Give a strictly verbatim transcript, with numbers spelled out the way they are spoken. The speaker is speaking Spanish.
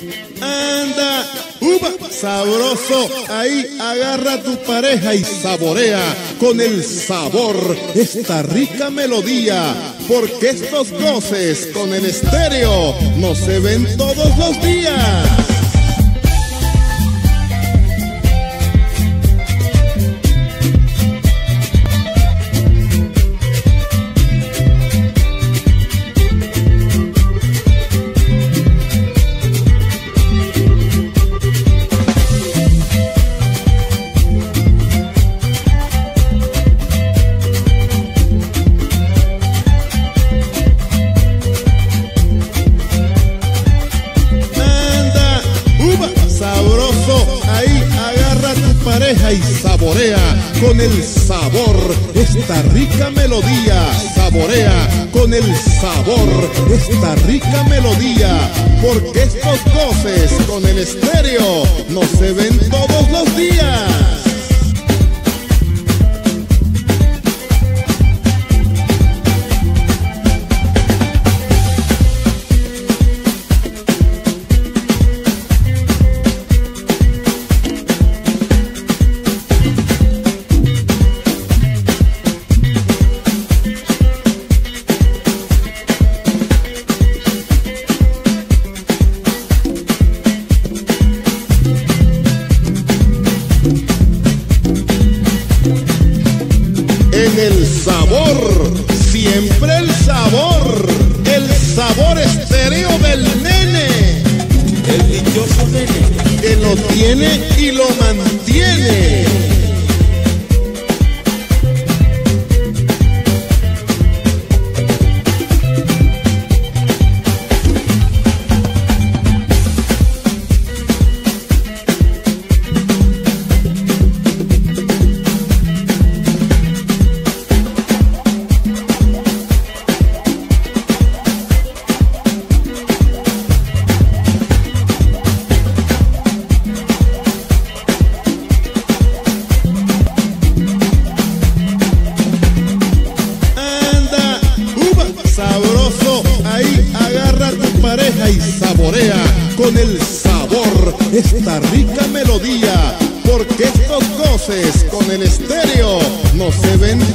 Anda, uva, sabroso, ahí agarra a tu pareja y saborea con el sabor esta rica melodía, porque estos goces con el estéreo no se ven todos los días. Sabroso, ahí agarra a tu pareja y saborea con el sabor esta rica melodía. Saborea con el sabor esta rica melodía, porque estos goces con el estéreo no se ven todos los días. En el sabor, siempre el sabor, el sabor estéreo del nene, el dichoso nene, que lo tiene y lo mantiene. Sabroso, ahí agarra a tu pareja y saborea con el sabor esta rica melodía, porque estos goces con el estéreo no se ven